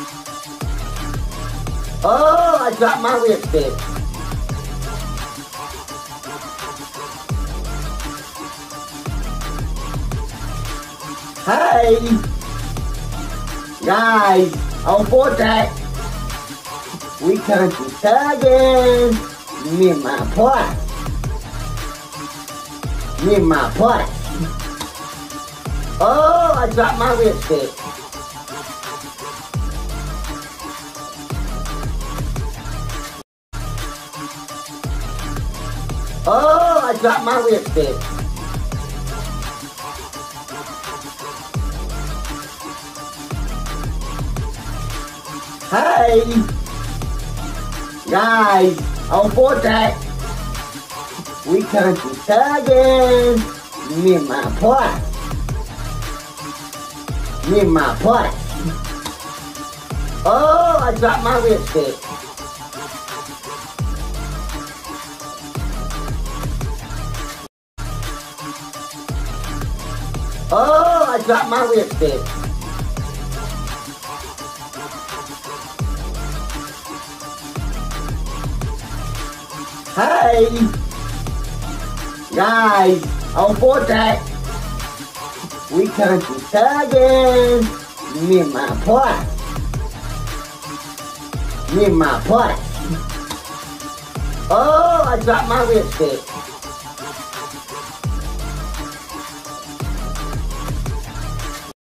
Oh, I dropped my lipstick. Hey, guys, on 4-track, we country tagging. Me and my plot. Me and my plot. Oh, I dropped my lipstick. Oh, I dropped my lipstick. Hey, guys, on 4-track, we country tagging. Me and my plot. Me and my plot. Oh, I dropped my lipstick. Oh, I dropped my lipstick. Hey, guys, on 4-track, we country tagging. Me and my plot. Me and my plot. Oh, I dropped my lipstick.